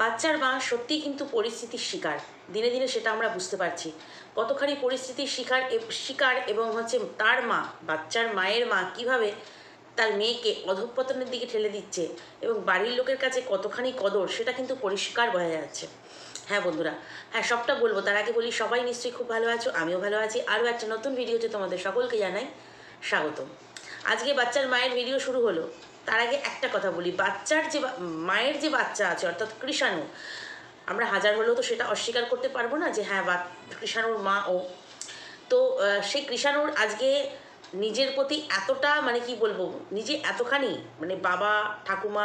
বাচ্চার মা সত্যিই কিন্তু পরিস্থিতির শিকার। দিনে দিনে সেটা আমরা বুঝতে পারছি কতখানি পরিস্থিতির শিকার এবং হচ্ছে তার মা, বাচ্চার মায়ের মা কিভাবে তার মেয়েকে অধঃপতনের দিকে ঠেলে দিচ্ছে এবং বাড়ির লোকের কাছে কতখানি কদর সেটা কিন্তু পরিষ্কার বোঝা যাচ্ছে। হ্যাঁ বন্ধুরা, হ্যাঁ সবটা বলবো, তার আগে বলি সবাই নিশ্চয়ই খুব ভালো আছো, আমিও ভালো আছি। আরও একটা নতুন ভিডিওতে তোমাদের সকলকে জানাই স্বাগতম। আজকে বাচ্চার মায়ের ভিডিও শুরু হলো। তার আগে একটা কথা বলি, বাচ্চার যে মায়ের যে বাচ্চা আছে অর্থাৎ কৃষাণু, আমরা হাজার হলেও তো সেটা অস্বীকার করতে পারবো না যে হ্যাঁ কৃষাণুর মা ও। তো সেই কৃষাণুর আজকে নিজের প্রতি এতটা মানে কি বলবো, নিজে এতখানি মানে বাবা ঠাকুমা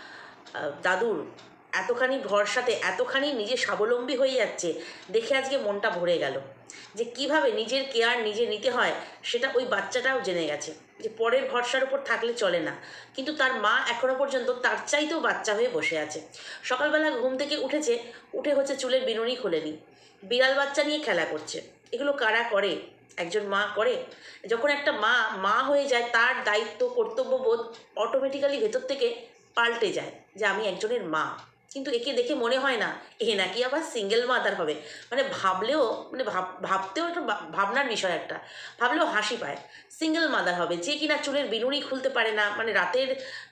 দাদুর এতখানি ভরসাতে এতখানি নিজে স্বাবলম্বী হয়ে যাচ্ছে দেখে আজকে মনটা ভরে গেল যে কিভাবে নিজের কেয়ার নিজে নিতে হয়। সেটা ওই বাচ্চাটাও জেনে গেছে যে পরের ভরসার উপর থাকলে চলে না, কিন্তু তার মা এখনো পর্যন্ত তার চাইতেও বাচ্চা হয়ে বসে আছে। সকালবেলা ঘুম থেকে উঠেছে, উঠে হচ্ছে চুলের বিনুনি খোলেনি, বিড়াল বাচ্চা নিয়ে খেলা করছে। এগুলো কারা করে? একজন মা করে। যখন একটা মা মা হয়ে যায় তার দায়িত্ব কর্তব্যবোধ অটোমেটিক্যালি ভেতর থেকে পাল্টে যায় যে আমি একজনের মা। কিন্তু একে দেখে মনে হয় না এ নাকি আবার সিঙ্গেল মাদার হবে। মানে ভাবলেও মানে ভাবতেও একটা ভাবনার বিষয়, একটা ভাবলেও হাসি পায়। সিঙ্গেল মাদার হবে যে কিনা চুলের বিনুনি খুলতে পারে না, মানে রাতের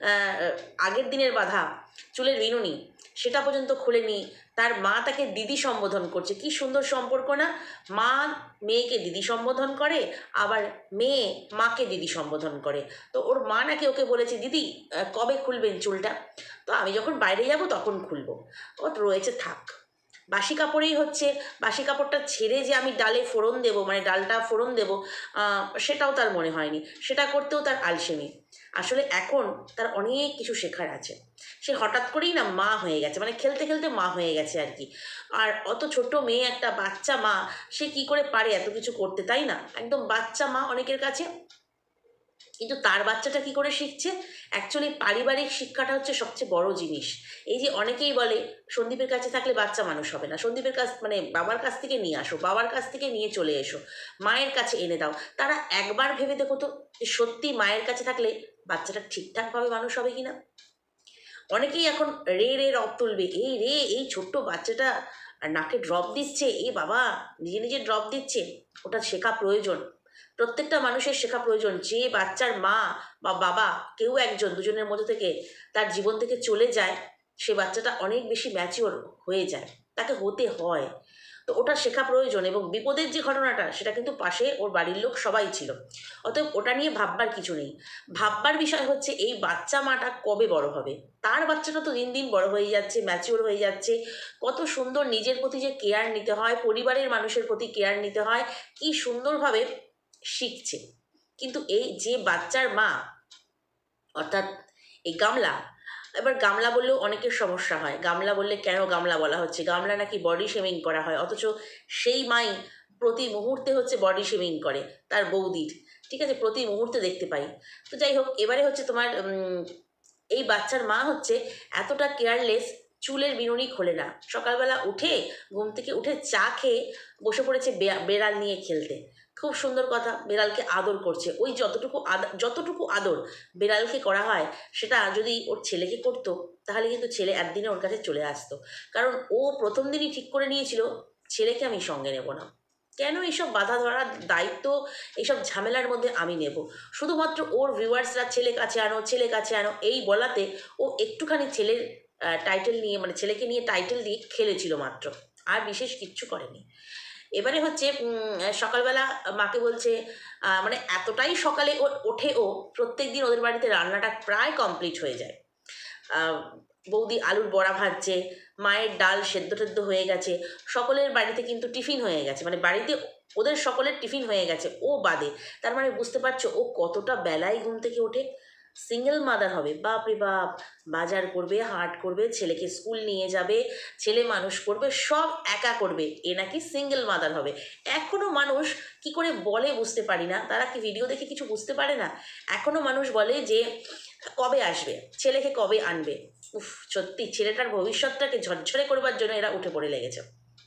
আগের দিনের বাঁধা চুলের বিনুনি সেটা পর্যন্ত খুলেনি। তার মা তাকে দিদি সম্বোধন করছে, কি সুন্দর সম্পর্ক না? মা মেয়েকে দিদি সম্বোধন করে, আবার মেয়ে মাকে দিদি সম্বোধন করে। তো ওর মা নাকি ওকে বলেছে, দিদি কবে খুলবেন চুলটা? তো আমি যখন বাইরে যাব তখন খুলবো। ও রয়েছে থাক, বাসি কাপড়েই হচ্ছে। বাসি কাপড়টা ছেড়ে যে আমি ডালে ফোড়ন দেবো, মানে ডালটা ফোড়ন দেবো, সেটাও তার মনে হয়নি। সেটা করতেও তার আলসেমি। আসলে এখন তার অনেক কিছু শেখার আছে। সে হঠাৎ করেই না মা হয়ে গেছে, মানে খেলতে খেলতে মা হয়ে গেছে আর কি। আর অত ছোট মেয়ে, একটা বাচ্চা মা, সে কি করে পারে এত কিছু করতে, তাই না? একদম বাচ্চা মা অনেকের কাছে। কিন্তু তার বাচ্চাটা কি করে শিখছে? অ্যাকচুয়ালি পারিবারিক শিক্ষাটা হচ্ছে সবচেয়ে বড় জিনিস। এই যে অনেকেই বলে সন্দীপের কাছে থাকলে বাচ্চা মানুষ হবে না, সন্দীপের কাছ মানে বাবার কাছ থেকে নিয়ে আসো, বাবার কাছ থেকে নিয়ে চলে এসো, মায়ের কাছে এনে দাও। তারা একবার ভেবে দেখো তো যে সত্যি মায়ের কাছে থাকলে বাচ্চাটা ঠিকঠাকভাবে মানুষ হবে কিনা। অনেকেই এখন রে রে রব তুলবে, এই রে এই ছোট্ট বাচ্চাটা নাকে ড্রপ দিচ্ছে, এ বাবা নিজে নিজে ড্রপ দিচ্ছে। ওটা শেখা প্রয়োজন, প্রত্যেকটা মানুষের শেখা প্রয়োজন। যে বাচ্চার মা বা বাবা কেউ একজন দুজনের মধ্যে থেকে তার জীবন থেকে চলে যায়, সে বাচ্চাটা অনেক বেশি ম্যাচিওর হয়ে যায়, তাকে হতে হয়। তো ওটা শেখা প্রয়োজন। এবং বিপদের যে ঘটনাটা সেটা কিন্তু পাশে ওর বাড়ির লোক সবাই ছিল, অতএব ওটা নিয়ে ভাববার কিছু নেই। ভাববার বিষয় হচ্ছে এই বাচ্চা মাটা কবে বড় হবে। তার বাচ্চাটা তো দিন দিন বড় হয়ে যাচ্ছে, ম্যাচিওর হয়ে যাচ্ছে, কত সুন্দর নিজের প্রতি যে কেয়ার নিতে হয়, পরিবারের মানুষের প্রতি কেয়ার নিতে হয়, কি সুন্দরভাবে শিখছে। কিন্তু এই যে বাচ্চার মা অর্থাৎ এই গামলা, এবার গামলা বললেও অনেকের সমস্যা হয়। গামলা বললে কেন গামলা বলা হচ্ছে? গামলা নাকি বডি শেমিং করা হয়, অথচ সেই মাই প্রতি মুহূর্তে হচ্ছে বডি শেমিং করে তার বৌদির। ঠিক আছে, প্রতি মুহূর্তে দেখতে পাই। তো যাই হোক, এবারে হচ্ছে তোমার এই বাচ্চার মা হচ্ছে এতটা কেয়ারলেস, চুলের বিনুনি খোলে না। সকালবেলা উঠে ঘুম থেকে উঠে চা খেয়ে বসে পড়েছে বেড়াল নিয়ে খেলতে। খুব সুন্দর কথা, বেড়ালকে আদর করছে। ওই যতটুকু আদর বেড়ালকে করা হয়, সেটা যদি ওর ছেলেকে করতো তাহলে কিন্তু ছেলে একদিনে ওর কাছে চলে আসতো। কারণ ও প্রথম দিনই ঠিক করে নিয়েছিল ছেলেকে আমি সঙ্গে নেব না। কেন এইসব বাধা ধরার দায়িত্ব, এইসব ঝামেলার মধ্যে আমি নেব? শুধুমাত্র ওর ভিউয়ার্সরা ছেলে কাছে আনো, ছেলে কাছে আনো এই বলাতে ও একটুখানি ছেলের টাইটেল নিয়ে, মানে ছেলেকে নিয়ে টাইটেল দিয়ে খেলেছিল মাত্র, আর বিশেষ কিচ্ছু করেনি। এবারে হচ্ছে সকালবেলা মাকে বলছে, মানে এতটাই সকালে ওঠে ও, প্রত্যেক দিন ওদের বাড়িতে রান্নাটা প্রায় কমপ্লিট হয়ে যায়। বৌদি আলুর বড়া ভাজছে, মায়ের ডাল সেদ্ধ টেদ্ধ হয়ে গেছে, সকলের বাড়িতে কিন্তু টিফিন হয়ে গেছে, মানে বাড়িতে ওদের সকলের টিফিন হয়ে গেছে ও বাদে। তার মানে বুঝতে পারছো ও কতটা বেলায় ঘুম থেকে ওঠে। সিঙ্গেল মাদার হবে, বাপ রে বাপ, বাজার করবে, হাট করবে, ছেলেকে স্কুল নিয়ে যাবে, ছেলে মানুষ করবে, সব একা করবে। এ নাকি সিঙ্গেল মাদার হবে। এখনো মানুষ কি করে বলে বুঝতে পারি না, তারা কি ভিডিও দেখে কিছু বুঝতে পারে না? এখনো মানুষ বলে যে কবে আসবে, ছেলেকে কবে আনবে। উফ, সত্যি ছেলেটার ভবিষ্যৎটাকে ঝরঝরে করবার জন্য এরা উঠে পড়ে লেগেছে।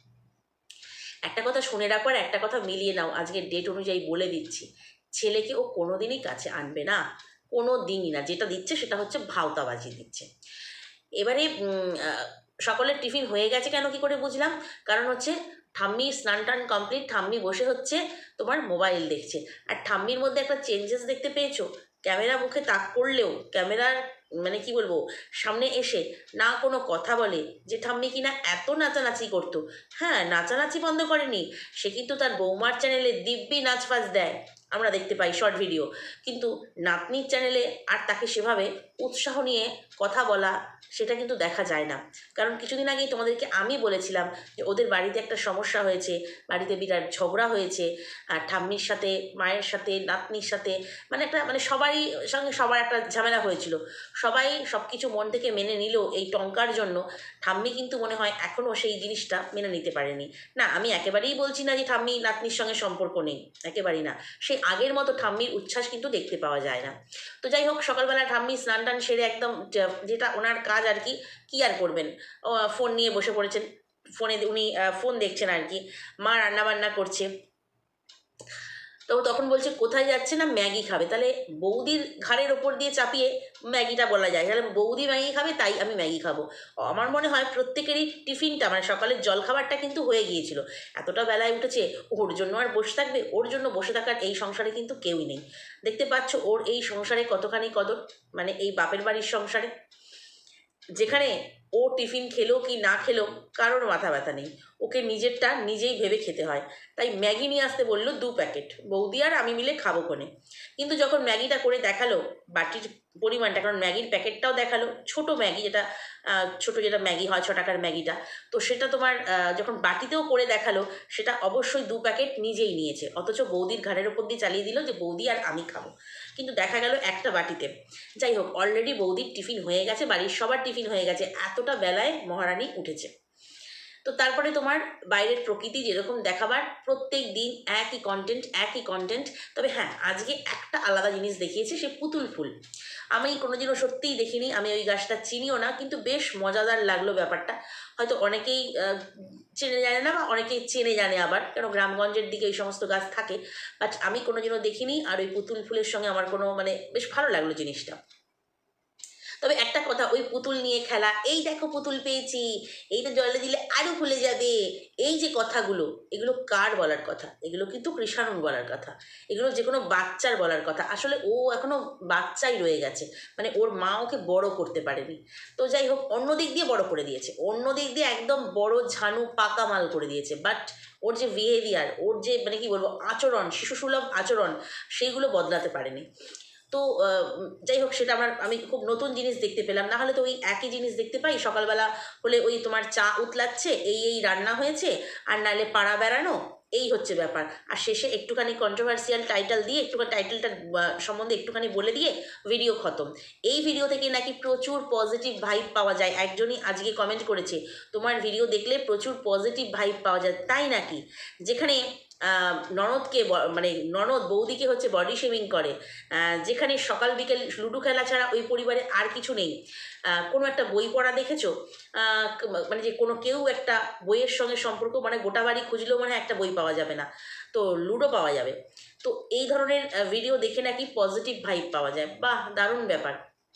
একটা কথা শুনে রাখো আর একটা কথা মিলিয়ে নাও, আজকের ডেট অনুযায়ী বলে দিচ্ছি, ছেলেকে ও কোনোদিনই কাছে আনবে না, কোনো দিনই না। যেটা দিচ্ছে সেটা হচ্ছে ভাওতাবাজি দিচ্ছে। এবারে সকলের টিফিন হয়ে গেছে কেন কি করে বুঝলাম, কারণ হচ্ছে ঠাম্মি স্নান টান কমপ্লিট, ঠাম্মি বসে হচ্ছে তোমার মোবাইল দেখছে। আর ঠাম্মির মধ্যে একটা চেঞ্জেস দেখতে পেয়েছো, ক্যামেরা মুখে তাক করলেও ক্যামেরার মানে কি বলবো সামনে এসে না কোনো কথা বলে, যে ঠাম্মি কিনা এত নাচানাচি করতো। হ্যাঁ, নাচানাচি বন্ধ করেনি, সে কিন্তু তার বৌমার চ্যানেলে দিব্যি নাচ ফাচ দেয়, আমরা দেখতে পাই শর্ট ভিডিও, কিন্তু নাতনির চ্যানেলে আর তাকে সেভাবে উৎসাহ নিয়ে কথা বলা সেটা কিন্তু দেখা যায় না। কারণ কিছুদিন আগেই তোমাদেরকে আমি বলেছিলাম যে ওদের বাড়িতে একটা সমস্যা হয়েছে, বাড়িতে বিরাট ঝগড়া হয়েছে, আর ঠাম্মির সাথে, মায়ের সাথে, নাতনির সাথে, মানে একটা মানে সবারই সঙ্গে সবার একটা ঝামেলা হয়েছিল। সবাই সব কিছু মন থেকে মেনে নিলেও এই টঙ্কার জন্য ঠাম্মি কিন্তু মনে হয় এখনও সেই জিনিসটা মেনে নিতে পারেনি। না, আমি একেবারেই বলছি না যে ঠাম্মি নাতনির সঙ্গে সম্পর্ক নেই, একেবারেই না, সেই আগের মতো ঠাম্মির উচ্ছ্বাস কিন্তু দেখতে পাওয়া যায় না। তো যাই হোক, সকালবেলা ঠাম্মি স্নান টান সেরে একদম যেটা ওনার কাজ আর কি, কী আর করবেন, ফোন নিয়ে বসে পড়েছেন, ফোনে উনি ফোন দেখছেন আর কি, মা রান্নাবান্না করছে। তো তখন বলছে কোথায় যাচ্ছে, না ম্যাগি খাবে। তাহলে বৌদির ঘাড়ের ওপর দিয়ে চাপিয়ে ম্যাগিটা বলা যায়, তাহলে বৌদি ম্যাগি খাবে তাই আমি ম্যাগি খাবো। আমার মনে হয় প্রত্যেকেরই টিফিনটা মানে সকালের জলখাবারটা কিন্তু হয়ে গিয়েছিল, এতটা বেলায় উঠেছে, ওর জন্য আর বসে থাকবে? ওর জন্য বসে থাকার এই সংসারে কিন্তু কেউই নেই। দেখতে পাচ্ছ ওর এই সংসারে কতখানি কদর, মানে এই বাপের বাড়ির সংসারে, যেখানে ও টিফিন খেলো কি না খেলো কারোর মাথা ব্যথা নেই, ওকে নিজেরটা নিজেই ভেবে খেতে হয়। তাই ম্যাগি নিয়ে আসতে বললো 2 প্যাকেট, বৌদি আর আমি মিলে খাবো কোনে। কিন্তু যখন ম্যাগিটা করে দেখালো বাটির পরিমাণটা, কারণ ম্যাগির প্যাকেটটাও দেখালো, ছোট ম্যাগি যেটা ছোট যেটা ম্যাগি হয় 6 টাকার ম্যাগিটা, তো সেটা তোমার যখন বাটিতেও করে দেখালো, সেটা অবশ্যই 2 প্যাকেট নিজেই নিয়েছে, অথচ বৌদির ঘাড়ের ওপর দিয়ে চালিয়ে দিল যে বৌদি আর আমি খাবো, কিন্তু দেখা গেল একটা বাটিতে। যাই হোক, অলরেডি বৌদির টিফিন হয়ে গেছে, বাড়ির সবার টিফিন হয়ে গেছে, এতটা বেলায় মহারানী উঠেছে। তো তারপরে তোমার বাইরের প্রকৃতি যেরকম দেখাবার, প্রত্যেক দিন একই কন্টেন্ট একই কন্টেন্ট। তবে হ্যাঁ, আজকে একটা আলাদা জিনিস দেখিয়েছে, সে পুতুল ফুল। আমি কোনোদিনও সত্যিই দেখিনি, আমি ওই গাছটা চিনিও না, কিন্তু বেশ মজাদার লাগলো ব্যাপারটা। হয়তো অনেকেই চেনে জানে না, বা অনেকেই চেনে জানে আবার, কেন গ্রামগঞ্জের দিকে এই সমস্ত গাছ থাকে, বাট আমি কোনোদিনও দেখিনি। আর ওই পুতুল ফুলের সঙ্গে আমার কোনো মানে বেশ ভালো লাগলো জিনিসটা। তবে একটা কথা, ওই পুতুল নিয়ে খেলা, এই দেখো পুতুল পেয়েছি, এইটা জলে দিলে আরও ফুলে যাবে, এই যে কথাগুলো, এগুলো কার বলার কথা? এগুলো কিন্তু কৃষাণুর বলার কথা, এগুলো যে কোনো বাচ্চার বলার কথা। আসলে ও এখনো বাচ্চাই রয়ে গেছে, মানে ওর মা ওকে বড় করতে পারেনি। তো যাই হোক, অন্য দিক দিয়ে বড় করে দিয়েছে, অন্য দিক দিয়ে একদম বড় ঝানু পাকা মাল করে দিয়েছে, বাট ওর যে বিহেভিয়ার, ওর যে মানে কি বলবো আচরণ, শিশুসুলভ আচরণ, সেইগুলো বদলাতে পারেনি। তো যাই হোক, সেটা আমি খুব নতুন জিনিস দেখতে পেলাম, না হলে তো ওই একই জিনিস দেখতে পাই সকালবেলা হলে, ওই তোমার চা উতলাচ্ছে, এই রান্না হয়েছে, আর নাহলে পাড়া বেড়ানো, এই হচ্ছে ব্যাপার। আর শেষে একটুখানি কন্ট্রোভার্সিয়াল টাইটেল দিয়ে, একটুখানি টাইটেলটা সম্বন্ধে একটুখানি বলে দিয়ে ভিডিও খতম। এই ভিডিও থেকে নাকি প্রচুর পজিটিভ ভাইব পাওয়া যায়, একজনই আজকে কমেন্ট করেছে তোমার ভিডিও দেখলে প্রচুর পজিটিভ ভাইব পাওয়া যায়, তাই নাকি? যেখানে ননদকে মানে ননদ বৌদিকে হচ্ছে বডি শেমিং করে, যেখানে সকাল বিকেল লুডো খেলা ছাড়া ওই পরিবারে আর কিছু নেই, কোনো একটা বই পড়া দেখেছো? মানে যে কোনো কেউ একটা বইয়ের সঙ্গে সম্পর্ক, মানে গোটা বাড়ি খুঁজলেও মানে একটা বই পাওয়া যাবে না, তো লুডো পাওয়া যাবে। তো এই ধরনের ভিডিও দেখে নাকি পজিটিভ ভাইব পাওয়া যায়, বাহ দারুণ ব্যাপার।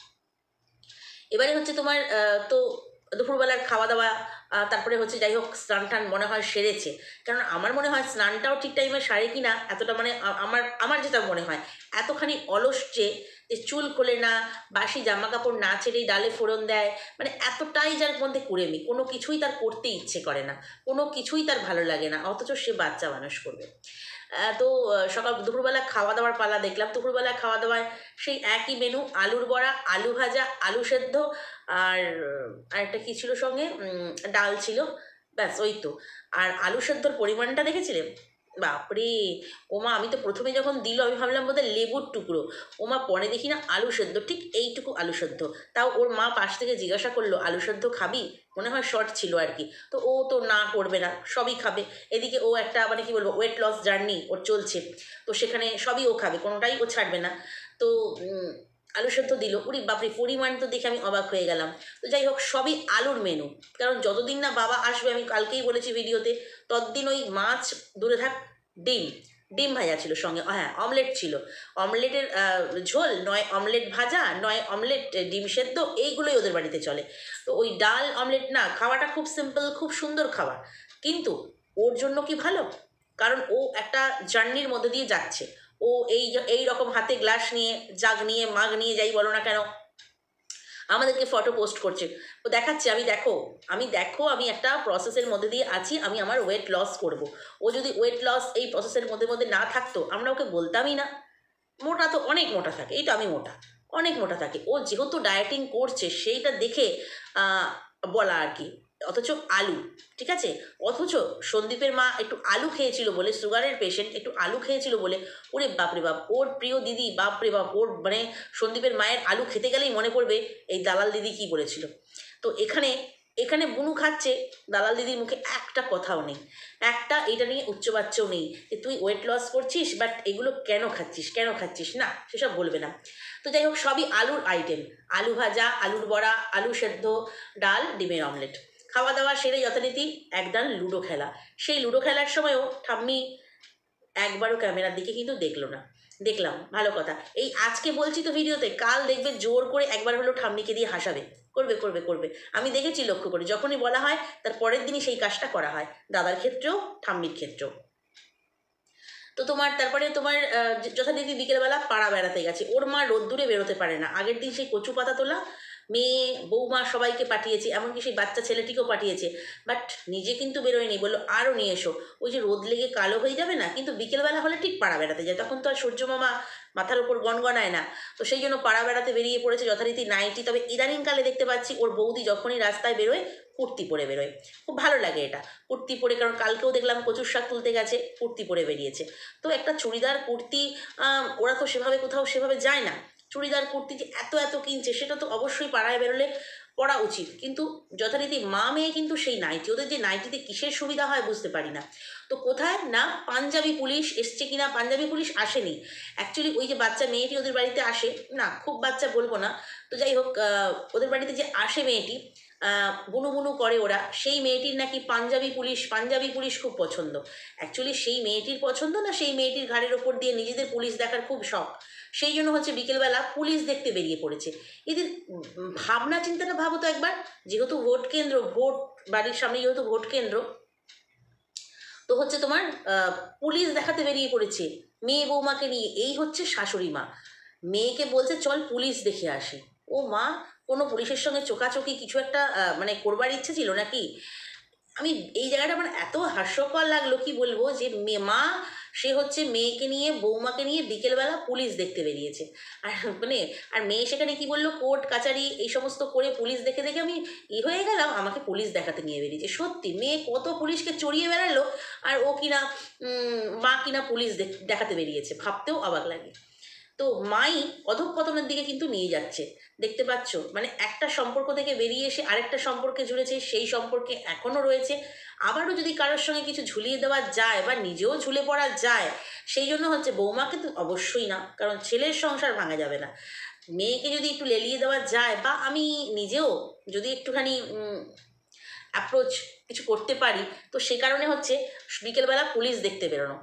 এবারে হচ্ছে তোমার তো দুপুরবেলার খাওয়া দাওয়া, তারপরে হচ্ছে যাই হোক স্নান টান মনে হয় সেরেছে, কারণ আমার মনে হয় স্নানটাও ঠিক টাইমে সারে কি না, এতটা মানে আমার আমার যেটা মনে হয় এতখানি অলস যে চুল খোলে না, বাসি জামা কাপড় না ছেড়েই ডালে ফোড়ন দেয়, মানে এতটাই যার মধ্যে কুড়েমি, কোনো কিছুই তার করতে ইচ্ছে করে না, কোনো কিছুই তার ভালো লাগে না, অথচ সে বাচ্চা মানুষ করবে। তো সকাল দুপুরবেলা খাওয়া দাওয়ার পালা দেখলাম, দুপুরবেলা খাওয়া দাওয়ায় সেই একই মেনু, আলুর বড়া, আলু ভাজা, আলু সেদ্ধ, আর আরেকটা কী ছিল সঙ্গে, ডাল ছিল, ব্যাস ওই তো। আর আলু সেদ্ধর পরিমাণটা দেখেছিলে, বাপরে! ওমা, আমি তো প্রথমে যখন দিল আমি ভাবলাম বোধহয় লেবুর টুকরো, ওমা পরে দেখি না আলু সেদ্ধ, ঠিক এইটুকু আলু সেদ্ধ। তাও ওর মা পাশ থেকে জিজ্ঞাসা করলো আলু সেদ্ধ খাবি, মনে হয় শর্ট ছিল আর কি, তো ও তো না করবে না, সবই খাবে। এদিকে ও একটা মানে কি বলবো ওয়েট লস জার্নি ওর চলছে, তো সেখানে সবই ও খাবে, কোনোটাই ও ছাড়বে না। তো আলু সেদ্ধ দিল, উরি বাপরে, পরিমাণ তো দেখে আমি অবাক হয়ে গেলাম। তো যাই হোক, সবই আলুর মেনু, কারণ যতদিন না বাবা আসবে, আমি কালকেই বলেছি ভিডিওতে, ততদিন ওই মাছ দূরে থাক, ডিম, ডিম ভাজা ছিল সঙ্গে, হ্যাঁ অমলেট ছিল, অমলেটের ঝোল, নয় অমলেট ভাজা, নয় অমলেট ডিম সেদ্ধ, এইগুলোই ওদের বাড়িতে চলে। তো ওই ডাল অমলেট না খাওয়াটা খুব সিম্পল, খুব সুন্দর খাবার, কিন্তু ওর জন্য কি ভালো? কারণ ও একটা জার্নির মধ্যে দিয়ে যাচ্ছে। ও এই রকম হাতে গ্লাস নিয়ে, জাগ নিয়ে, মাগ নিয়ে, যাই বলো না কেন, আমাদেরকে ফটো পোস্ট করছে। ও দেখাচ্ছে আমি একটা প্রসেসের মধ্যে দিয়ে আছি, আমি আমার ওয়েট লস করব। ও যদি ওয়েট লস এই প্রসেসের মধ্যে মধ্যে না থাকতো, আমরা ওকে বলতামই না। মোটা তো অনেক মোটা থাকে, এই তো আমি মোটা, অনেক মোটা থাকে। ও যেহেতু ডায়েটিং করছে সেইটা দেখে বলা আর কি। অথচ আলু, ঠিক আছে, অথচ সন্দীপের মা একটু আলু খেয়েছিল বলে, সুগারের পেশেন্ট, একটু আলু খেয়েছিল বলে, ওরে বাপরে বাপ, ওর প্রিয় দিদি, বাপরে বাপ, ওর মানে সন্দীপের মায়ের আলু খেতে গেলেই মনে পড়বে এই দালাল দিদি কি বলেছিল। তো এখানে এখানে বুনু খাচ্ছে, দালাল দিদির মুখে একটা কথাও নেই, একটা এটা নিয়ে উচ্চবাচ্যও নেই যে তুই ওয়েট লস করছিস, বাট এগুলো কেন খাচ্ছিস না, সেসব বলবে না। তো যাই হোক, সবই আলুর আইটেম, আলু ভাজা, আলুর বড়া, আলু সেদ্ধ, ডাল, ডিমের অমলেট, খাওয়া দাওয়া সেরে যথারীতি একদম লুডো খেলা। সেই লুডো খেলার সময়ও ঠাম্মি একবারও ক্যামেরার দিকে কিন্তু দেখলো না। দেখলাম, ভালো কথা, এই আজকে বলছি তো ভিডিওতে, কাল দেখবে জোর করে একবার হলো ঠাম্মিকে দিয়ে হাসাবে, করবে করবে করবে। আমি দেখেছি লক্ষ্য করে, যখনই বলা হয় তার পরের দিনই সেই কাজটা করা হয়, দাদার ক্ষেত্রেও ঠাম্মির ক্ষেত্রেও। তো তারপরে যথারীতি বিকেলবেলা পাড়া বেড়াতে গেছে। ওর মা রোদ্দুরে বেরোতে পারে না, আগের দিন সেই কচু পাতা তোলা, মেয়ে বৌমা সবাইকে পাঠিয়েছে, এমনকি সেই বাচ্চা ছেলেটিকেও পাঠিয়েছে, বাট নিজে কিন্তু বেরোয়নি, বললো আরও নিয়ে এসো, ওই যে রোদ লেগে কালো হয়ে যাবে না। কিন্তু বিকেলবেলা হলে ঠিক পাড়া বেড়াতে যায়, তখন তো আর সূর্য মামা মাথার উপর গনগনায় না। তো সেই জন্য পাড়া বেড়াতে বেরিয়ে পড়েছে যথারীতি নাইটি। তবে ইদানিংকালে দেখতে পাচ্ছি ওর বৌদি যখনই রাস্তায় বেরোয় কুর্তি পরে বেরোয়, খুব ভালো লাগে এটা, কুর্তি পরে, কারণ কালকেও দেখলাম কচুর শাক তুলতে গেছে, কুর্তি পরে বেরিয়েছে। তো একটা চুড়িদার কুর্তি, ওরা তো সেভাবে কোথাও সেভাবে যায় না, চুড়িদার কুর্তি যে এত এত কিনছে, সেটা তো অবশ্যই পাড়ায় বেরোলে পরা উচিত। কিন্তু যথারীতি মা মেয়ে কিন্তু সেই নাইটি, ওদের যে নাইটিতে কিসের সুবিধা হয় বুঝতে পারি না। তো কোথায় না পাঞ্জাবি পুলিশ এসছে কিনা, পাঞ্জাবি পুলিশ আসেনি অ্যাকচুয়ালি, ওই যে বাচ্চা মেয়েটি ওদের বাড়িতে আসে, না খুব বাচ্চা বলবো না, তো যাই হোক, ওদের বাড়িতে যে আসে মেয়েটি, বুনু বুনু করে ওরা, সেই মেয়েটির নাকি পাঞ্জাবি পুলিশ খুব পছন্দ। অ্যাকচুয়ালি সেই মেয়েটির পছন্দ না, সেই মেয়েটির ঘাড়ের ওপর দিয়ে নিজেদের পুলিশ দেখার খুব শখ, সেই জন্য হচ্ছে বিকেলবেলা পুলিশ দেখতে বেরিয়ে পড়েছে। এদের ভাবনা চিন্তাটা ভাবো তো একবার, যেহেতু ভোট কেন্দ্র, বাড়ির সামনে যেহেতু ভোট কেন্দ্র, তো হচ্ছে পুলিশ দেখাতে বেরিয়ে পড়েছে মেয়ে বৌমাকে নিয়ে। এই হচ্ছে শাশুড়ি মা, মেয়েকে বলছে চল পুলিশ দেখে আসি। ও মা, কোনো পুলিশের সঙ্গে চোকাচোকি কিছু একটা মানে করবার ইচ্ছে ছিল নাকি? আমি এই জায়গাটা আমার এত হাস্যকর লাগলো, কি বলবো, যে মা সে হচ্ছে মেয়েকে নিয়ে, বৌমাকে নিয়ে বিকেলবেলা পুলিশ দেখতে বেরিয়েছে। আর আর মেয়ে সেখানে কি বললো, কোর্ট কাচারি এই সমস্ত করে পুলিশ দেখে দেখে আমি হয়ে গেলাম, আমাকে পুলিশ দেখাতে নিয়ে বেরিয়েছে। সত্যি মেয়ে কত পুলিশকে চড়িয়ে বেড়ালো, আর ও কিনা মা কিনা পুলিশ দেখাতে বেরিয়েছে, ভাবতেও অবাক লাগে। তো মাই অধঃপতনের দিকে কিন্তু নিয়ে যাচ্ছে, দেখতে পাচ্ছ, মানে একটা সম্পর্ক থেকে বেরিয়ে এসে আরেকটা সম্পর্কে জুড়েছে, সেই সম্পর্কে এখনও রয়েছে। আবারও যদি কারোর সঙ্গে কিছু ঝুলিয়ে দেওয়া যায় বা নিজেও ঝুলে পড়া যায়, সেই জন্য হচ্ছে বৌমাকে তো অবশ্যই না, কারণ ছেলের সংসার ভাঙা যাবে না। মেয়েকে যদি একটু লেলিয়ে দেওয়া যায়, বা আমি নিজেও যদি একটুখানি অ্যাপ্রোচ কিছু করতে পারি, তো সে কারণে হচ্ছে বিকেলবেলা পুলিশ দেখতে বেরোনো।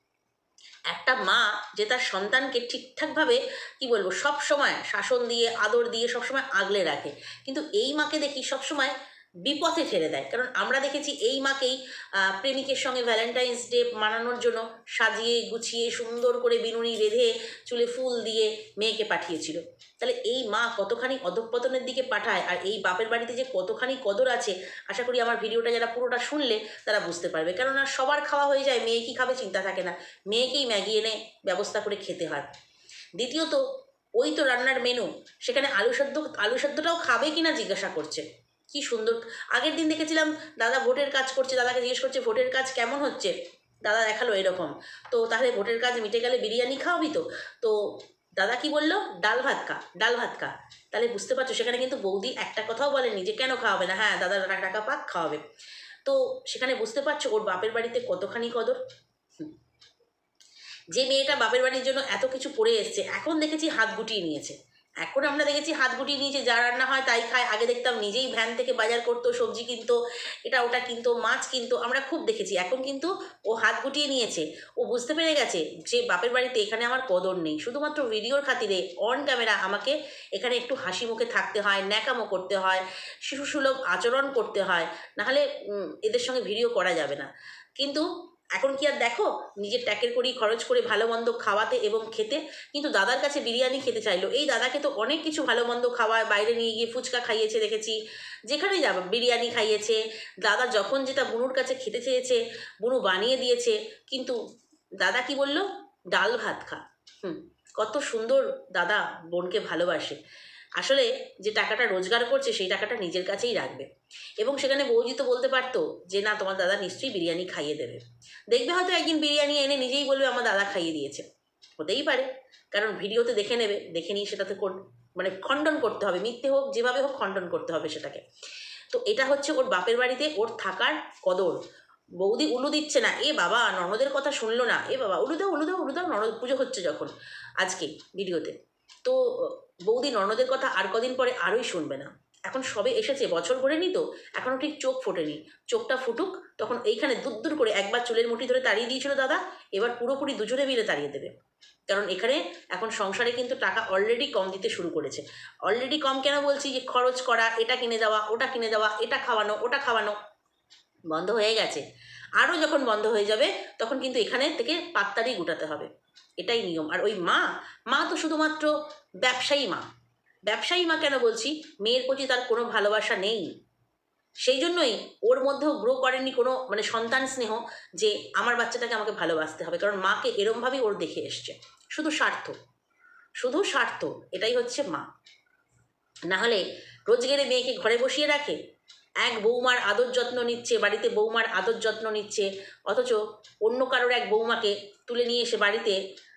একটা মা যে তার সন্তানকে ঠিকঠাকভাবে কি বলবো, সব সময় শাসন দিয়ে, আদর দিয়ে সবসময় আগলে রাখে, কিন্তু এই মাকে দেখি সবসময় বিপথে ঠেলে দেয়। কারণ আমরা দেখেছি এই মাকেই প্রেমিকের সঙ্গে ভ্যালেন্টাইন্স ডে মানানোর জন্য সাজিয়ে গুছিয়ে সুন্দর করে বিনুনি বেঁধে চুলে ফুল দিয়ে মেয়েকে পাঠিয়েছিল। তাহলে এই মা কতখানি অধঃপতনের দিকে পাঠায়, আর এই বাপের বাড়িতে যে কতখানি কদর আছে, আশা করি আমার ভিডিওটা যারা পুরোটা শুনলে তারা বুঝতে পারবে। কেননা সবার খাওয়া হয়ে যায়, মেয়ে কী খাবে চিন্তা থাকে না, মেয়েকেই ম্যাগি এনে ব্যবস্থা করে খেতে হয়। দ্বিতীয়ত, ওই তো রান্নার মেনু, সেখানে আলু সেদ্ধটাও খাবে কিনা জিজ্ঞাসা করছে, কি সুন্দর। আগের দিন দেখেছিলাম দাদা ভোটের কাজ করছে, দাদাকে জিজ্ঞেস করছে ভোটের কাজ কেমন হচ্ছে, দাদা দেখালো এরকম। তো তাহলে ভোটের কাজ মিটে গেলে বিরিয়ানি খাওয়াবি তো? তো দাদা কি বললো, ডাল ভাত খা। তাহলে বুঝতে পারছো, সেখানে কিন্তু বৌদি একটা কথাও বলেনি যে কেন খাওয়াবে না, হ্যাঁ দাদা টাকা পাক খাওয়াবে। তো সেখানে বুঝতে পারছো ওর বাপের বাড়িতে কতখানি কদর। যে মেয়েটা বাপের বাড়ির জন্য এত কিছু করে এসছে, এখন দেখেছি হাত গুটিয়ে নিয়েছে, এখন আমরা দেখেছি হাত গুটিয়ে নিয়েছে, যা রান্না হয় তাই খায়। আগে দেখতাম নিজেই ভ্যান থেকে বাজার করতো, সবজি কিনতো, এটা ওটা কিনতো, মাছ কিনতো, আমরা খুব দেখেছি। এখন কিন্তু ও হাত গুটিয়ে নিয়েছে, ও বুঝতে পেরে গেছে যে বাপের বাড়িতে এখানে আমার কদর নেই। শুধুমাত্র ভিডিওর খাতিরে অন ক্যামেরা আমাকে এখানে একটু হাসি মুখে থাকতে হয়, ন্যাকামো করতে হয়, শিশুসুলভ আচরণ করতে হয়, নাহলে এদের সঙ্গে ভিডিও করা যাবে না। কিন্তু এখন কি আর দেখো, নিজের ট্যাকের করেই খরচ করে ভালো মন্দ খাওয়াতে এবং খেতে। কিন্তু দাদার কাছে বিরিয়ানি খেতে চাইলো। এই দাদাকে তো অনেক কিছু ভালো মন্দ খাওয়ায়, বাইরে নিয়ে গিয়ে ফুচকা খাইয়েছে দেখেছি, যেখানে যাবে বিরিয়ানি খাইয়েছে। দাদা যখন যেটা বুনুর কাছে খেতে চেয়েছে বুনু বানিয়ে দিয়েছে। কিন্তু দাদা কি বলল? ডাল ভাত খা। কত সুন্দর দাদা বোনকে ভালোবাসে। আসলে যে টাকাটা রোজগার করছে সেই টাকাটা নিজের কাছেই রাখবে। এবং সেখানে বৌজি তো বলতে পারতো যে না, তোমার দাদা নিশ্চয়ই বিরিয়ানি খাইয়ে দেবে। দেখবে হয়তো একদিন বিরিয়ানি এনে নিজেই বলবে আমার দাদা খাইয়ে দিয়েছে, হতেই পারে। কারণ ভিডিওতে দেখে নেবে, দেখে নিয়ে সেটাতে মানে খণ্ডন করতে হবে, মিথ্যে হোক যেভাবে হোক খণ্ডন করতে হবে সেটাকে। তো এটা হচ্ছে ওর বাপের বাড়িতে ওর থাকার কদর। বৌদি উলু দিচ্ছে না, এ বাবা ননদের কথা শুনলো না, এ বাবা উলু দাও উলু দাও উলু দাও, ননদ পুজো হচ্ছে যখন আজকে ভিডিওতে। তো বৌদি ননদের কথা আর কদিন পরে আরোই শুনবে না। এখন সবে এসেছে, বছর ভরেনি তো, এখনও ঠিক চোখ ফোটেনি। চোখটা ফুটুক, তখন এইখানে দূর করে একবার চুলের মুঠি ধরে তাড়িয়ে দিয়েছিল দাদা, এবার পুরোপুরি দুজনে মিলে তাড়িয়ে দেবে। কারণ এখানে এখন সংসারে কিন্তু টাকা অলরেডি কম দিতে শুরু করেছে। অলরেডি কম কেন বলছি, যে খরচ করা, এটা কিনে দেওয়া, ওটা কিনে দেওয়া, এটা খাওয়ানো, ওটা খাওয়ানো বন্ধ হয়ে গেছে। আরও যখন বন্ধ হয়ে যাবে তখন কিন্তু এখানে থেকে পাত্তারি গুটাতে হবে, এটাই নিয়ম। আর ওই মা তো শুধুমাত্র ব্যবসায়ী মা। ব্যবসায়ী মা কেন বলছি, মেয়ের প্রতি তার কোনো ভালোবাসা নেই। সেই জন্যই ওর মধ্যেও গ্রো করেনি কোনো মানে সন্তান স্নেহ, যে আমার বাচ্চাটাকে আমাকে ভালোবাসতে হবে। কারণ মাকে এরমভাবেই ওর দেখে এসছে, শুধু স্বার্থ, শুধু স্বার্থ, এটাই হচ্ছে মা। না হলে রোজগেরে মেয়েকে ঘরে বসিয়ে রাখে, এক বৌমার আদর যত্ন নিচ্ছে, বাড়িতে বৌমার আদর যত্ন নিচ্ছে, অথচ অন্য কারোর এক বৌমাকে তুলে নিয়ে এসে বাড়িতে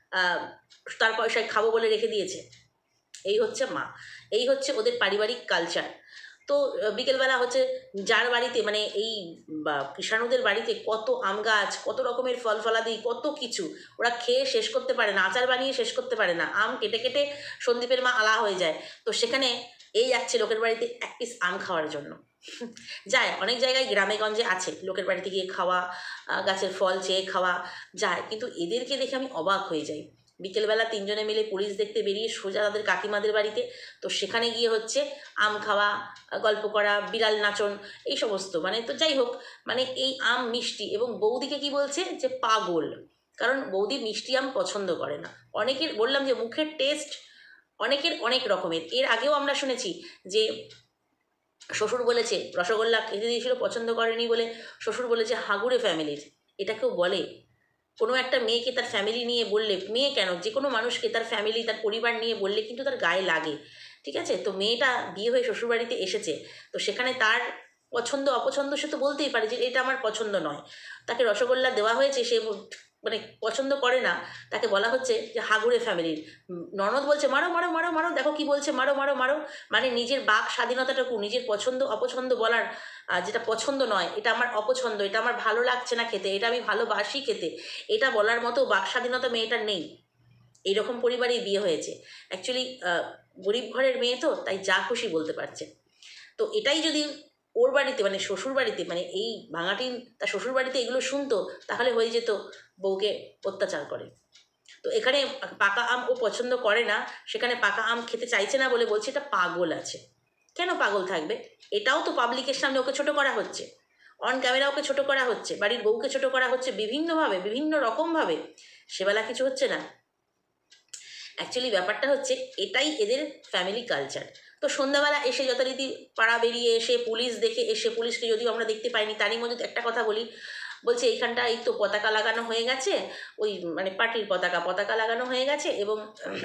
তার পয়সায় খাবো বলে রেখে দিয়েছে। এই হচ্ছে মা, এই হচ্ছে ওদের পারিবারিক কালচার। তো বিকেলবেলা হচ্ছে যার বাড়িতে মানে এই কৃষাণুদের বাড়িতে কত আম গাছ, কত রকমের ফল ফলাদি, কত কিছু, ওরা খেয়ে শেষ করতে পারে না, আচার বানিয়ে শেষ করতে পারে না, আম কেটে কেটে সন্দীপের মা আলা হয়ে যায়। তো সেখানে এই যাচ্ছে লোকের বাড়িতে এক পিস আম খাওয়ার জন্য। যায়, অনেক জায়গায় গ্রামে গঞ্জে আছে লোকের বাড়িতে গিয়ে খাওয়া, গাছের ফল চেয়ে খাওয়া যায়। কিন্তু এদেরকে দেখে আমি অবাক হয়ে যাই। বিকেলবেলা তিনজনে মিলে পুলিশ দেখতে বেরিয়ে সোজা তাদের কাকিমাদের বাড়িতে, তো সেখানে গিয়ে হচ্ছে আম খাওয়া, গল্প করা, বিড়াল নাচন, এই সমস্ত। মানে তো যাই হোক, মানে এই আম মিষ্টি, এবং বৌদিকে কি বলছে যে পাগল, কারণ বৌদি মিষ্টি আম পছন্দ করে না। অনেকের বললাম যে মুখের টেস্ট অনেকের অনেক রকমের। এর আগেও আমরা শুনেছি যে শ্বশুর বলেছে রসগোল্লা খেতে দিয়েছিল, পছন্দ করেনি বলে শ্বশুর বলেছে হাগুড়ে ফ্যামিলির। এটা কেউ বলে? কোনো একটা মেয়েকে তার ফ্যামিলি নিয়ে বললে, মেয়ে কেন যে কোনো মানুষকে তার ফ্যামিলি তার পরিবার নিয়ে বললে কিন্তু তার গায়ে লাগে, ঠিক আছে? তো মেয়েটা বিয়ে হয়ে শ্বশুরবাড়িতে এসেছে, তো সেখানে তার পছন্দ অপছন্দ সে তো বলতেই পারে যে এটা আমার পছন্দ নয়। তাকে রসগোল্লা দেওয়া হয়েছে, সে মানে পছন্দ করে না, তাকে বলা হচ্ছে যে হাগুড়ে ফ্যামিলির। ননদ বলছে মারো মারো মারো মারো, দেখো কি বলছে, মারো মারো মারো। মানে নিজের বাক স্বাধীনতাটুকু, নিজের পছন্দ অপছন্দ বলার, যেটা পছন্দ নয় এটা আমার অপছন্দ, এটা আমার ভালো লাগছে না খেতে, এটা আমি ভালোবাসি খেতে, এটা বলার মতো বাক স্বাধীনতা মেয়েটার নেই। এইরকম পরিবারেই বিয়ে হয়েছে। অ্যাকচুয়ালি গরিব ঘরের মেয়ে তো, তাই যা খুশি বলতে পারছে। তো এটাই যদি ওর বাড়িতে মানে শ্বশুর বাড়িতে, মানে এই ভাঙাটিন তার শ্বশুর বাড়িতে এগুলো শুনতো, তাহলে হয়ে যেত বউকে অত্যাচার করে। তো এখানে পাকা আম ও পছন্দ করে না, সেখানে পাকা আম খেতে চাইছে না বলে বলছে এটা পাগল আছে। কেন পাগল থাকবে? এটাও তো পাবলিকের সামনে ওকে ছোট করা হচ্ছে, অন ক্যামেরা ওকে ছোট করা হচ্ছে, বাড়ির বউকে ছোট করা হচ্ছে বিভিন্নভাবে, বিভিন্ন রকমভাবে। সেবেলা কিছু হচ্ছে না। অ্যাকচুয়ালি ব্যাপারটা হচ্ছে এটাই এদের ফ্যামিলি কালচার। তো সন্ধ্যাবেলা এসে যথারীতি পাড়া বেরিয়ে এসে পুলিশ দেখে এসে, পুলিশকে যদিও আমরা দেখতে পাইনি, তারই মধ্যে একটা কথা বলি, বলছে এইখানটা এই তো পতাকা লাগানো হয়ে গেছে, ওই মানে পার্টির পতাকা লাগানো হয়ে গেছে, এবং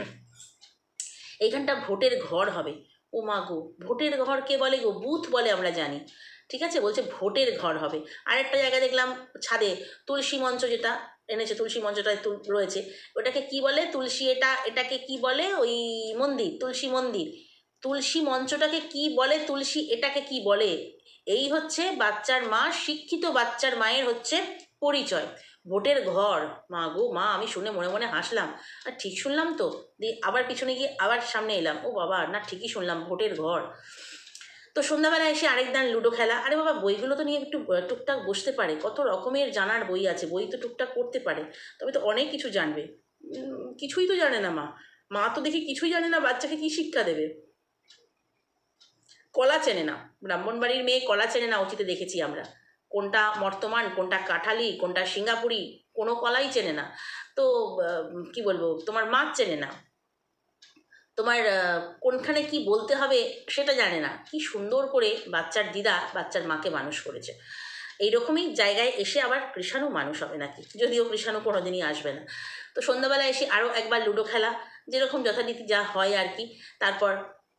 এইখানটা ভোটের ঘর হবে। ও মা গো, ভোটের ঘর কে বলে গো? বুথ বলে আমরা জানি, ঠিক আছে? বলছে ভোটের ঘর হবে। আরেকটা জায়গায় দেখলাম ছাদে তুলসী মঞ্চ, যেটা এনেছে তুলসী মঞ্চটায় রয়েছে, ওটাকে কি বলে? তুলসী এটাকে কি বলে? ওই মন্দির, তুলসী মন্দির। তুলসী মঞ্চটাকে কি বলে? তুলসী এটাকে কি বলে? এই হচ্ছে বাচ্চার মা, শিক্ষিত বাচ্চার মায়ের হচ্ছে পরিচয়। ভোটের ঘর, মা গো মা, আমি শুনে মনে মনে হাসলাম, আর ঠিক শুনলাম তো? দিয়ে আবার পিছনে গিয়ে আবার সামনে এলাম, ও বাবা না, ঠিকই শুনলাম, ভোটের ঘর। তো সন্ধ্যাবেলা এসে আরেক দান লুডো খেলা। আরে বাবা, বইগুলো তো নিয়ে একটু টুকটাক বসতে পারে, কত রকমের জানার বই আছে, বই তো টুকটাক করতে পারে, তবে তো অনেক কিছু জানবে। কিছুই তো জানে না মা, মা তো দেখি কিছুই জানে না, বাচ্চাকে কি শিক্ষা দেবে? কলা চেনে না, ব্রাহ্মণবাড়ির মেয়ে কলা চেনে না, অতীতে দেখেছি আমরা। কোনটা মর্তমান, কোনটা কাঁঠালি, কোনটা সিঙ্গাপুরি, কোনো কলাই চেনে না। তো কি বলবো, তোমার মাছ চেনে না, তোমার কোনখানে কি বলতে হবে সেটা জানে না। কি সুন্দর করে বাচ্চার দিদা বাচ্চার মাকে মানুষ করেছে। এইরকমই জায়গায় এসে আবার কৃষাণু মানুষ হবে নাকি, যদিও কৃষাণু কোনোদিনই আসবে না। তো সন্ধ্যাবেলা এসে আরও একবার লুডো খেলা, যেরকম যথারীতি যা হয় আর কি। তারপর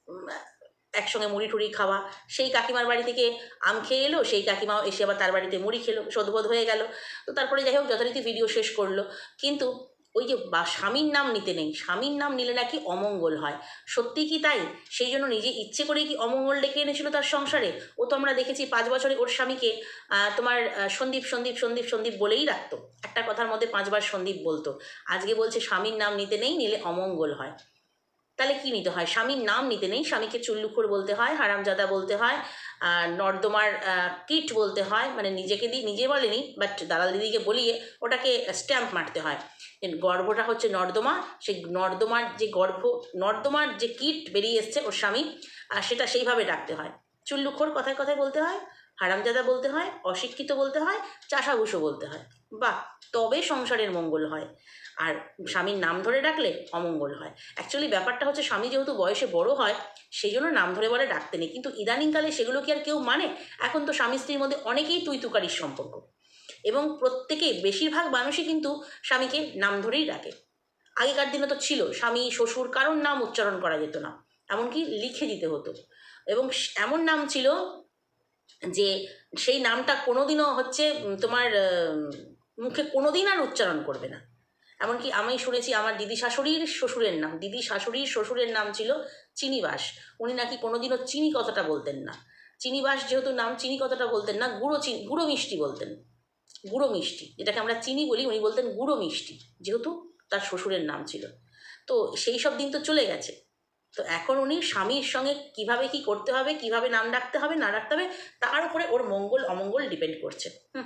একসঙ্গে মুড়ি টুড়ি খাওয়া। সেই কাকিমার বাড়ি থেকে আম খেয়ে এলো, সেই কাকিমাও এসে আবার তার বাড়িতে মুড়ি খেলো, সদবোধ হয়ে গেল। তো তারপরে যাই হোক যথারীতি ভিডিও শেষ করলো। কিন্তু ওই যে স্বামীর নাম নিতে নেই, স্বামীর নাম নিলে নাকি অমঙ্গল হয়। সত্যি কি তাই? সেই জন্য নিজে ইচ্ছে করেই কি অমঙ্গল ডেকে এনেছিল তার সংসারে? ও তো আমরা দেখেছি 5 বছরে ওর স্বামীকে তোমার সন্দীপ সন্দীপ সন্দীপ সন্দীপ বলেই রাখতো, একটা কথার মধ্যে 5 বার সন্দীপ বলতো। আজকে বলছে স্বামীর নাম নিতে নেই, নিলে অমঙ্গল হয়। তাহলে কি নিতে হয়? স্বামীর নাম নিতে নেই, স্বামীকে চুল্লুখোর বলতে হয়, হারামজাদা বলতে হয়, নর্দমার কীট বলতে হয়, মানে নিজেকে দিয়ে নিজে বলেনি, বাট দালাল দিদিকে বলিয়ে ওটাকে স্ট্যাম্প মারতে হয়। গর্ভটা হচ্ছে নর্দমা, সেই নর্দমার যে নর্দমার যে কীট বেরিয়ে এসছে ওর স্বামী, আর সেটা সেইভাবে ডাকতে হয়। চুল্লুখোর কথায় কথায় বলতে হয়, হারামজাদা বলতে হয়, অশিক্ষিত বলতে হয়, চাষাভুষো বলতে হয়। বাহ, তবে সংসারের মঙ্গল হয়। আর স্বামীর নাম ধরে ডাকলে অমঙ্গল হয়। অ্যাকচুয়ালি ব্যাপারটা হচ্ছে, স্বামী যেহেতু বয়সে বড় হয়, সেই জন্য নাম ধরে বলে ডাকতে নেই, কিন্তু ইদানিংকালে সেগুলো কি আর কেউ মানে? এখন তো স্বামী স্ত্রীর মধ্যে অনেকেই তুই তুকারির সম্পর্ক, এবং প্রত্যেকেই বেশিরভাগ মানুষই কিন্তু স্বামীকে নাম ধরেই ডাকে। আগেকার দিনে তো ছিল স্বামী শ্বশুর কারোর নাম উচ্চারণ করা যেত না, এমনকি লিখে দিতে হতো। এবং এমন নাম ছিল যে সেই নামটা কোনোদিনও হচ্ছে তোমার মুখে কোনোদিন আর উচ্চারণ করবে না। এমনকি আমি শুনেছি আমার দিদি শাশুড়ির শ্বশুরের নাম, দিদি শাশুড়ির শ্বশুরের নাম ছিল চিনিবাস। উনি নাকি কোনোদিনও চিনি কথাটা বলতেন না। চিনিবাস যেহেতু নাম, চিনি কথাটা বলতেন না, গুঁড়ো মিষ্টি বলতেন। গুঁড়ো মিষ্টি, যেটাকে আমরা চিনি বলি, উনি বলতেন গুঁড়ো মিষ্টি, যেহেতু তার শ্বশুরের নাম ছিল। তো সেই সব দিন তো চলে গেছে। তো এখন উনি স্বামীর সঙ্গে কিভাবে কি করতে হবে, কিভাবে নাম ডাকতে হবে না ডাকতে হবে, তার উপরে ওর মঙ্গল অমঙ্গল ডিপেন্ড করছে।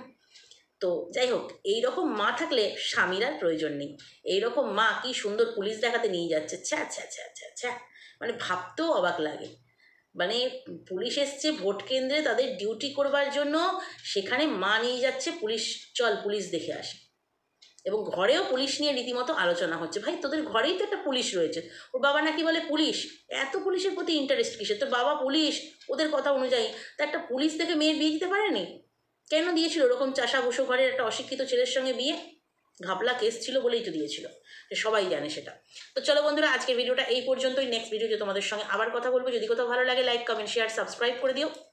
তো যাই হোক, এইরকম মা থাকলে স্বামীর আর প্রয়োজন নেই। এইরকম মা কি সুন্দর পুলিশ দেখাতে নিয়ে যাচ্ছে, ছ্যা ছ্যা ছ্যা ছ্যা ছ্যা, মানে ভাবতেও অবাক লাগে। মানে পুলিশ এসছে ভোট কেন্দ্রে তাদের ডিউটি করবার জন্য, সেখানে মা নিয়ে যাচ্ছে পুলিশ, চল পুলিশ দেখে আসে। এবং ঘরেও পুলিশ নিয়ে রীতিমতো আলোচনা হচ্ছে। ভাই, তোদের ঘরেই তো একটা পুলিশ রয়েছে। ওর বাবা নাকি বলে পুলিশ, এত পুলিশের প্রতি ইন্টারেস্ট কিসের? তোর বাবা পুলিশ, ওদের কথা অনুযায়ী তা একটা পুলিশ থেকে মেয়ের বিয়ে দিতে পারেনি? কেন দিয়েছিল ওরকম চাষাভুষো ঘরের একটা অশিক্ষিত ছেলের সঙ্গে বিয়ে? ঘাপলা কেস ছিল বলেই তো দিয়েছিল, সবাই জানে সেটা। তো চলো বন্ধুরা, আজকের ভিডিওটা এই পর্যন্তই। নেক্সট ভিডিওতে তোমাদের সঙ্গে আবার কথা বলবো। যদি কোথাও ভালো লাগে, লাইক কমেন্ট শেয়ার সাবস্ক্রাইব করে দিও।